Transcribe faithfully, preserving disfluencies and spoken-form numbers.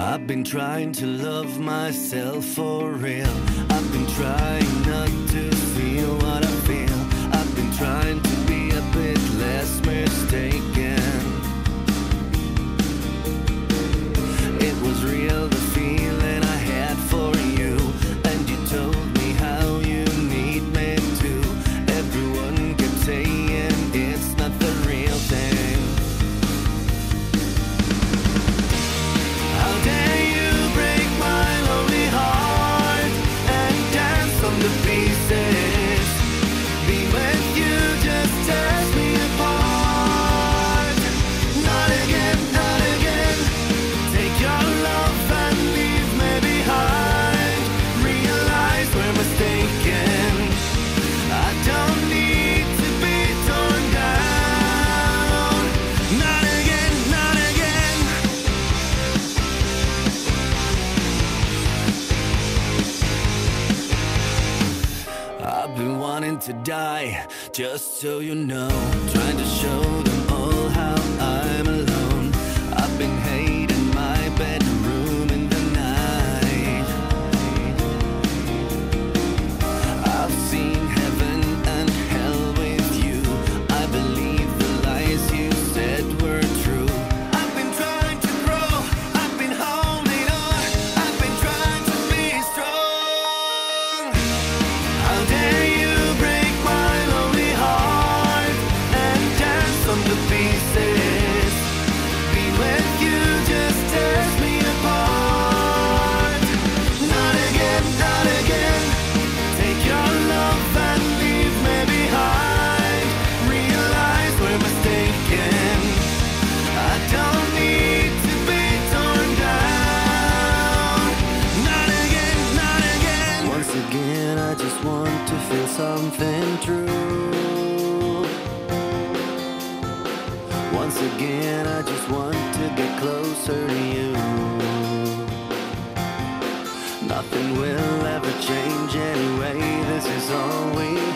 I've been trying to love myself for real. I've been trying not to feel what I feel. I've been trying to be a bit less mistaken. It was real, the feeling I had for you, and you told me how you need me too. Everyone kept saying it's not the real thing. How dare you break my lonely heart and dance on the pieces. Be with you just tears me apart. Not again, not again. Take your love and leave me behind. Realize we're mistaken. I don't need to be torn down. Not again, not again. I've been wanting to die, just so you know. Trying to show them all how I'm alone. I've been hating my bedroom in the night. I've seen heaven and hell with you. I believe the lies you said were true. I've been trying to grow, I've been holding on, I've been trying to be strong. How dare you break my lonely heart and dance on the pieces. Be with you just tears me apart. Not again, not again. Take your love and leave me behind. Realize we're mistaken. I don't need to be torn down. Not again, not again. Once again, I just want to feel something true. Once again, I just want to get closer to you. Nothing will ever change anyway. This is all we